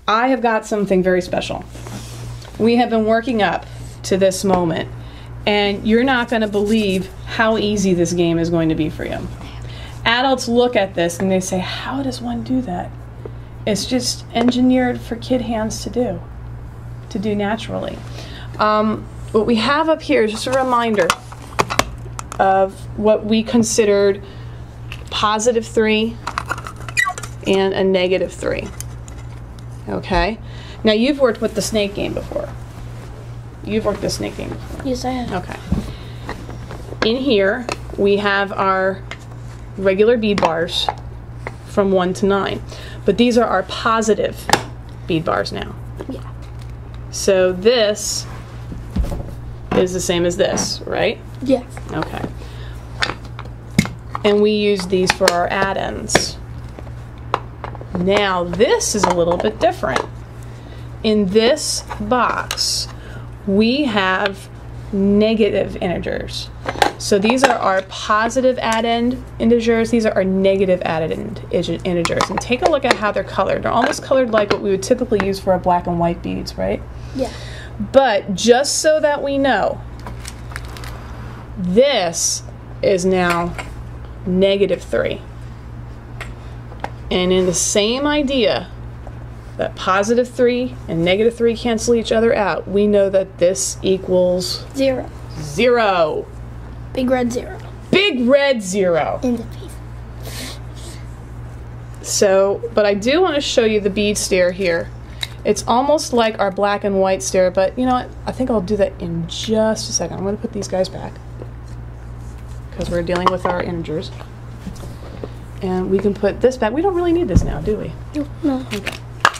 I have got something very special. We have been working up to this moment, and you're not going to believe how easy this game is going to be for you. Adults look at this and they say, how does one do that? It's just engineered for kid hands to do naturally. What we have up here is just a reminder of what we considered +3 and a -3. Okay? Now you've worked with the snake game before. You've worked the snake game before. Yes, I have. Okay. In here, we have our regular bead bars from 1 to 9. But these are our positive bead bars now. Yeah. So this is the same as this, right? Yeah. Okay. And we use these for our add-ins. Now this is a little bit different. In this box, we have negative integers. So these are our positive add-in integers. These are our negative add-in integers. And take a look at how they're colored. They're almost colored like what we would typically use for our black and white beads, right? Yeah. But just so that we know, this is now -3. And in the same idea that +3 and -3 cancel each other out, we know that this equals 0. 0. Big red 0. Big red 0. In the piece. So, but I do want to show you the bead stair here. It's almost like our black and white stair, but you know what? I think I'll do that in just a second. I'm going to put these guys back because we're dealing with our integers. And we can put this back. We don't really need this now, do we? No. Okay.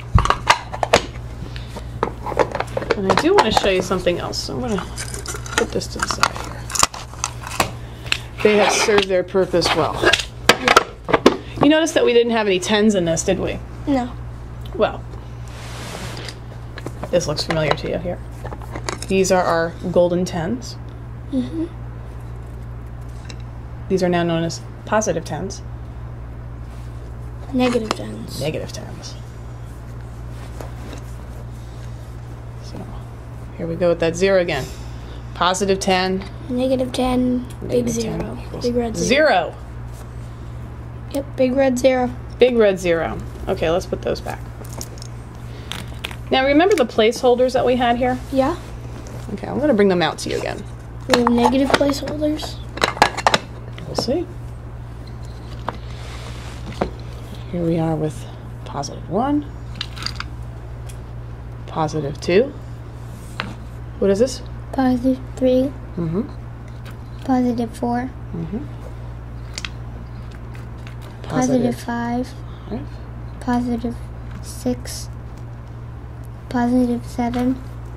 And I do want to show you something else. So I'm going to put this to the side here. They have served their purpose well. You notice that we didn't have any 10s in this, did we? No. Well, this looks familiar to you here. These are our golden 10s. Mm-hmm. These are now known as positive 10s. Negative 10s. Negative 10s. So here we go with that 0 again. +10. Negative 10. Big Negative 0. 10 equals Big red 0. 0. Yep. Big red 0. Big red 0. Okay, let's put those back. Now remember the placeholders that we had here? Yeah. Okay, I'm going to bring them out to you again. We have negative placeholders. We'll see. Here we are with +1, +2. What is this? +3. Mm-hmm. +4. Mm-hmm. +5. +6. +7.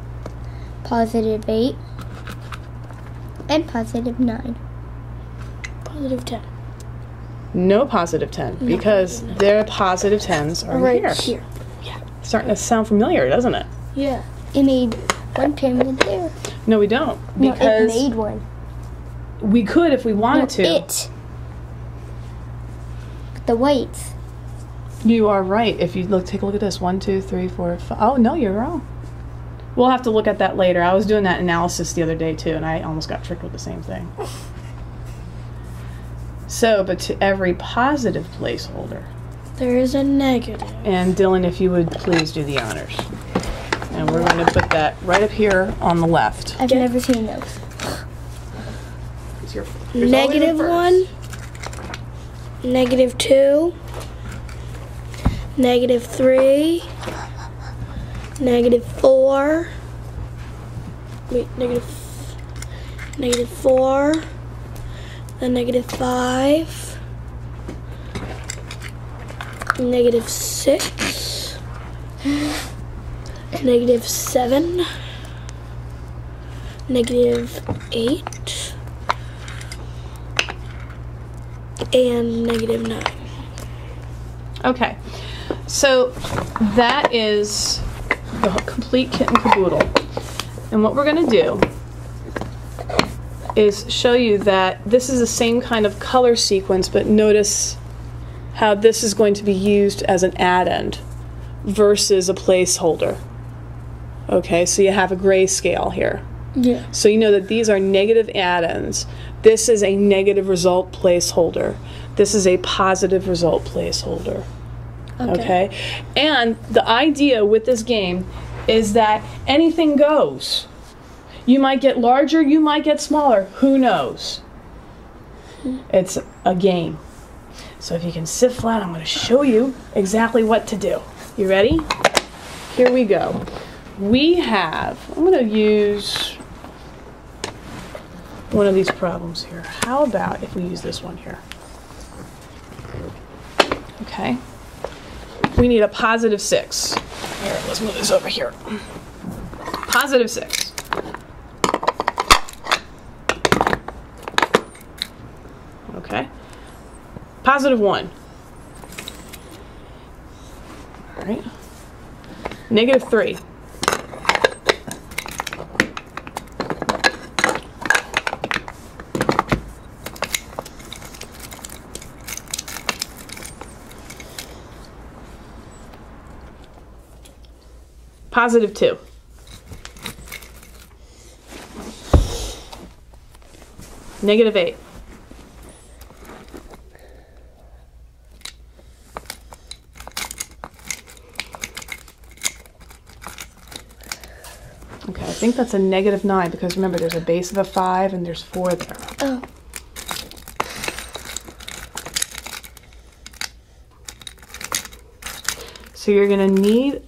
+8. And +9. +10. No +10 because their +10s are right here. Yeah. Starting to sound familiar, doesn't it? Yeah. It made one pyramid there. No, we don't. No, Because it made one. we could if we wanted to. It. The whites. You are right. If you look, take a look at this. 1, 2, 3, 4, 5. Oh no, you're wrong. We'll have to look at that later. I was doing that analysis the other day too, and I almost got tricked with the same thing. So, but to every positive placeholder, there is a negative. and Dylan, if you would please do the honors. And we're going to put that right up here on the left. I've never seen those. It's your, Negative 1. Negative 2. Negative 3. Negative 4. Wait, negative 4. Then negative 5. Negative 6. Negative 7. Negative 8. And negative 9. Okay, so that is the complete kit and caboodle. And what we're going to do is show you that this is the same kind of color sequence, but notice how this is going to be used as an add-end versus a placeholder. Okay, so you have a grayscale here. Yeah. So you know that these are negative add-ins. This is a negative result placeholder. This is a positive result placeholder. Okay? And the idea with this game is that anything goes. You might get larger, you might get smaller. Who knows? It's a game. So if you can sit flat, I'm going to show you exactly what to do. You ready? Here we go. We have, I'm going to use one of these problems here. How about if we use this one here? Okay. We need a positive 6. Here, let's move this over here. Positive 6. Okay. Positive 1. All right. Negative 3. Positive 2. Negative 8. Okay, I think that's a negative 9 because remember there's a base of a 5 and there's 4 there. Oh. So you're going to need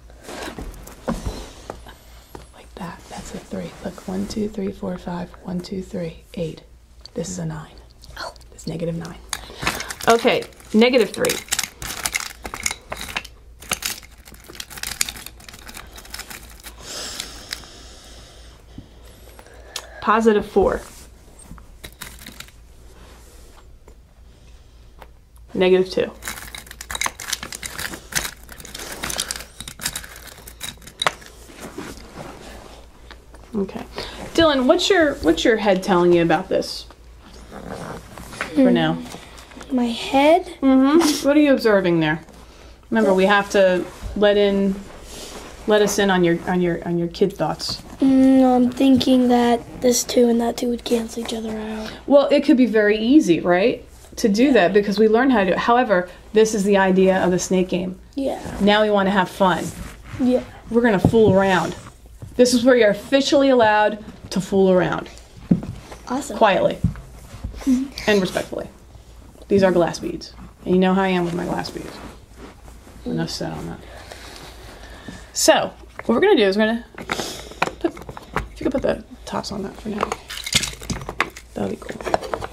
like that. That's a 3. Look, 1, 2, 3, 4, 5. 1, 2, 3, 8. This is a 9. Oh. It's negative 9. Okay, negative 3. Positive 4. Negative 2. Okay. Dylan, what's your head telling you about this for now? My head? Mm-hmm. What are you observing there? Remember, we have to let us in on your kid thoughts. I'm thinking that this 2 and that 2 would cancel each other out. Well, it could be very easy, right? To do that because we learned how to do it. However, this is the idea of the snake game. Yeah. Now we want to have fun. Yeah. We're going to fool around. This is where you're officially allowed to fool around. Awesome. Quietly. And respectfully. These are glass beads. And you know how I am with my glass beads. Enough said on that. So, what we're going to do is we're going to put, if you could put the tops on that for now. That would be cool.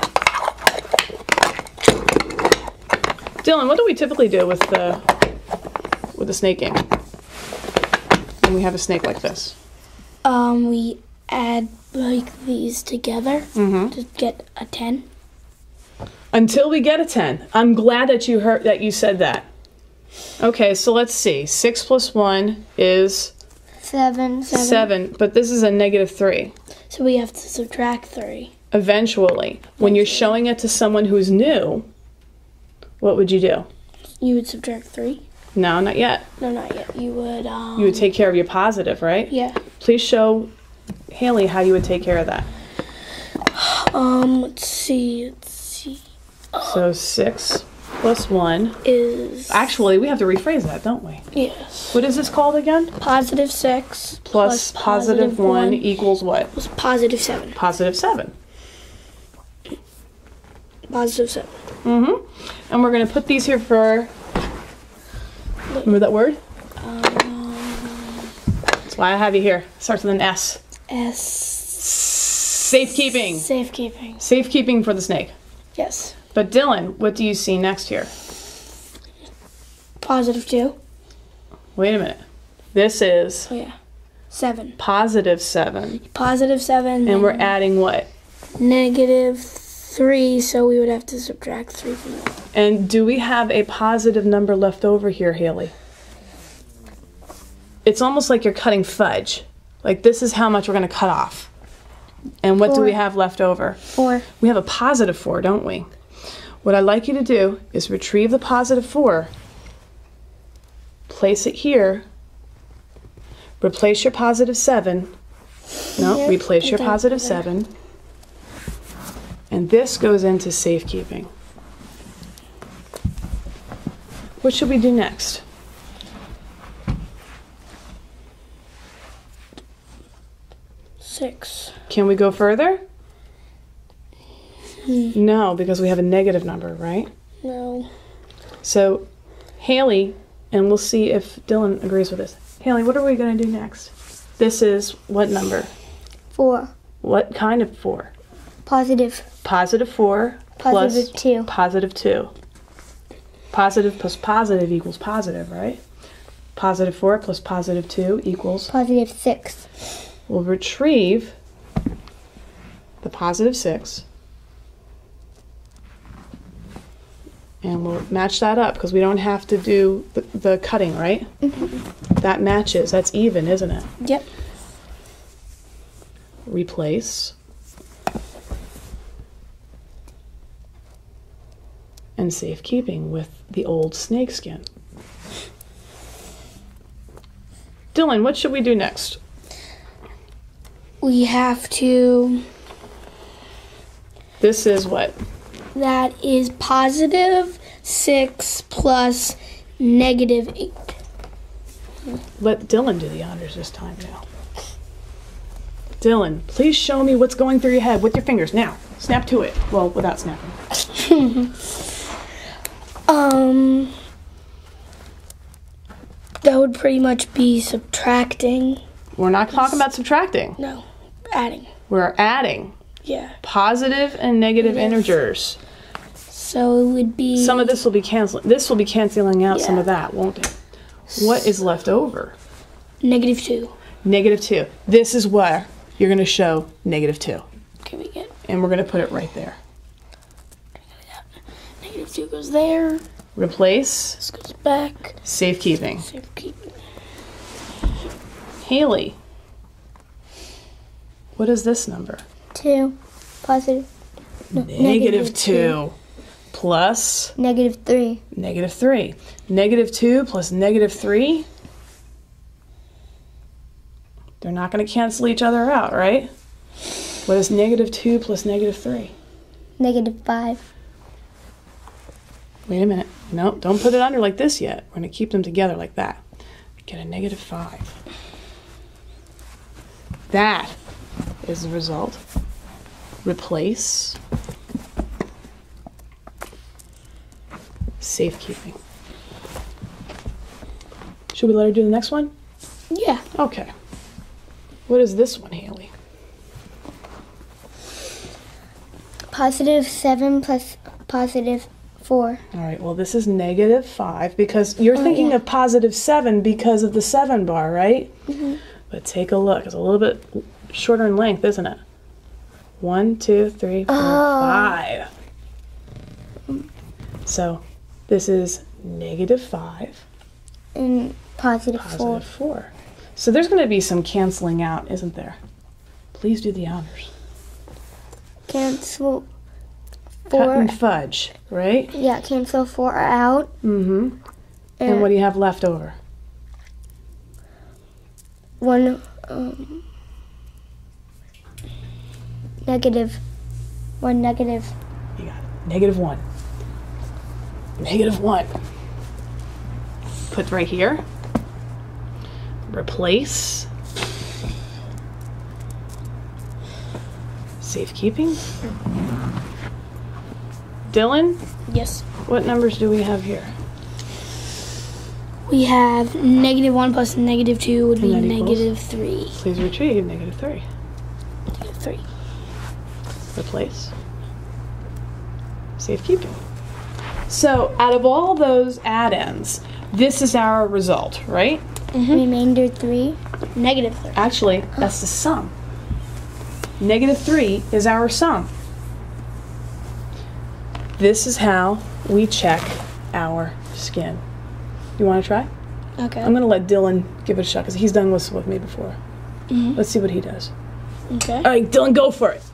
Dylan, what do we typically do with the snake game? When we have a snake like this? We add like these together to get a 10. Until we get a 10. I'm glad that you said that. Okay, so let's see. 6 plus 1 is 7. 7, but this is a negative 3. So we have to subtract 3. Eventually, when you're showing it to someone who's new, what would you do? You would subtract 3? No, not yet. No, not yet. You would You would take care of your positive, right? Yeah. Please show Haley how you would take care of that. Let's see. So 6 plus 1 Is... Actually, we have to rephrase that, don't we? Yes. What is this called again? Positive 6 Plus positive 1 equals what? Was positive 7. Positive 7. Positive 7. Mm-hmm. And we're going to put these here for... Remember that word? That's why I have you here. Starts with an S. Safekeeping. Safekeeping. Safekeeping for the snake. Yes. But Dylan, what do you see next here? Positive 2. Wait a minute. This is... Oh, yeah. 7. Positive 7. Positive 7. And we're adding what? Negative 3, so we would have to subtract 3 from that. And do we have a positive number left over here, Haley? It's almost like you're cutting fudge. Like this is how much we're going to cut off. And what 4. do we have left over? 4. We have a positive 4, don't we? What I'd like you to do is retrieve the positive 4, replace it here. Replace your positive 7. No, Here, replace your and then positive there. 7. And this goes into safekeeping. What should we do next? Six. Can we go further? No, because we have a negative number, right? No. So, Haley, and we'll see if Dylan agrees with this. Haley, what are we going to do next? This is what number? 4. What kind of 4? Positive. Positive 4 plus Positive 2. positive 2. Positive plus positive equals positive, right? Positive 4 plus positive 2 equals... Positive 6. We'll retrieve the positive 6. And we'll match that up because we don't have to do the cutting, right? That matches. That's even, isn't it? Yep. Replace. And safekeeping with the old snake skin. Dylan, what should we do next? We have to... This is what? That is positive 6 plus negative 8. Let Dylan do the honors this time now. Dylan, please show me what's going through your head with your fingers. Now, snap to it. Well, without snapping. That would pretty much be subtracting. We're not talking about subtracting. No, adding. We're adding Yeah. positive and negative integers. So it would be... Some of this will be canceling. This will be canceling out some Yeah. of that, won't it? What is left over? Negative 2. Negative 2. This is where you're going to show negative 2. Can we get... And we're going to put it right there. Negative 2 goes there. Replace. This goes back. Safekeeping. Safekeeping. Haley, what is this number? 2. Positive. No, Negative 2 plus Negative 3. negative 3. Negative 2 plus negative 3. They're not going to cancel each other out, right? What is negative 2 plus negative 3? Negative 5. Wait a minute. No, don't put it under like this yet. We're going to keep them together like that. Get a negative 5. That is the result. Replace. Safekeeping. Should we let her do the next one? Yeah. Okay. What is this one, Haley? Positive 7 plus positive 4. All right, well, this is negative 5 because you're thinking of positive 7 because of the 7 bar, right? Mm-hmm. But take a look. It's a little bit shorter in length, isn't it? 1, 2, 3, 4, 5. So this is negative 5. And positive 4. Positive 4. So there's going to be some canceling out, isn't there? Please do the honors. Cancel Cut 4. and fudge, right? Yeah, cancel 4 out. Mm-hmm. And what do you have left over? 1 negative. 1 negative. You got it. Negative 1. Negative 1. Put right here. Replace. Safekeeping. Dylan, Yes. what numbers do we have here? We have negative 1 plus negative 2 would be And that equals? negative 3. Please retrieve negative 3. Negative 3. Replace. Safekeeping. So out of all those add-ins, this is our result, right? Remainder 3. Negative 3. Actually, that's the sum. Negative 3 is our sum. This is how we check our skin. You want to try? Okay. I'm going to let Dylan give it a shot because he's done this with me before. Let's see what he does. Okay. All right, Dylan, go for it.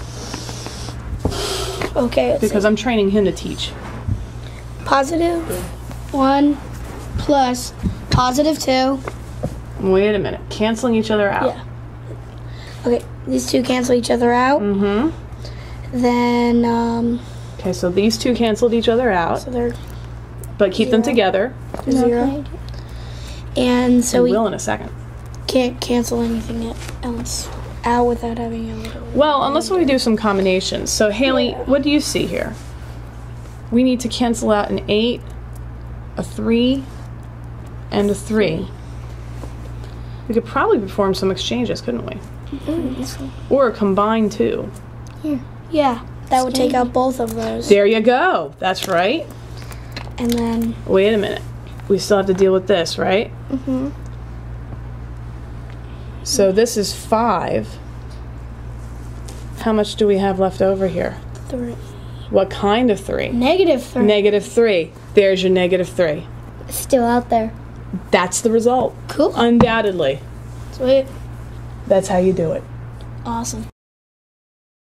Okay. Let's Because I'm training him to teach. positive 1 plus Positive 2. Wait a minute. Canceling each other out. Yeah. Okay, these two cancel each other out. Mm-hmm. Then, Okay, so these two canceled each other out, so they're but keep them together. 0. And so We we will in a second. can't cancel anything else out without having a little. Well, unless we do some combinations. So, Haley, what do you see here? We need to cancel out an 8, a 3, and a 3. We could probably perform some exchanges, couldn't we? Or combine 2. Yeah, that would take out both of those. There you go. That's right. And then. Wait a minute. We still have to deal with this, right? Mm-hmm. So this is 5. How much do we have left over here? 3. What kind of 3? Negative 3. Negative 3. There's your negative 3. Still out there. That's the result. Cool. Undoubtedly. Sweet. That's how you do it. Awesome.